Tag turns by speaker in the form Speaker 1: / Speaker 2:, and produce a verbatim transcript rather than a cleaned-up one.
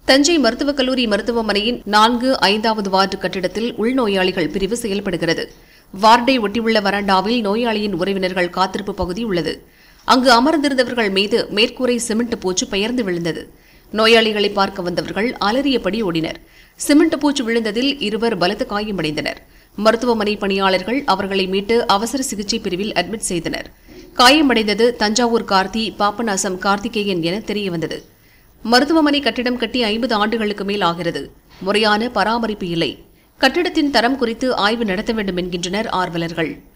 Speaker 1: தஞ்சை மருத்துவக் கல்லூரி மருத்துவமனையின் நான்கு ஐந்தாவது வார்டு கட்டிடத்தில் உள்நோயாளிகள் பிரிவு செயல்படுகிறது. வார்டை ஒட்டியுள்ள வராண்டாவில் நோயாளியின் உறவினர்கள் காத்திருப்பு பகுதி உள்ளது. அங்கு அமர்ந்திருந்தவர்கள் மீது மேற்கூரை சிமெண்ட் பூச்சு பெயர்ந்து விழுந்தது. நோயாளிகளை பார்க்க வந்தவர்கள் அலறியபடி ஓடினர். சிமெண்ட் பூச்சு விழுந்ததில் இருவர் பலத்த காயமடைந்தனர். மருத்துவமனை பணியாளர்கள் அவர்களை மீட்டு அவசர சிகிச்சை பிரிவில் அட்மிட் செய்தனர். காயமடைந்தது தஞ்சாவூர் கார்த்தி, பாபநாசம் கார்த்திகேயன் என தெரியவந்தது. மருத்துவமனை கட்டிடம் கட்டி ஐம்பது ஆண்டுகளுக்கு மேல் ஆகிறது. முறையான பராமரிப்பு இல்லை. கட்டிடத்தின் தரம் குறித்து ஆய்வு நடத்த வேண்டும் என்கின்றனர் ஆர்வலர்கள்.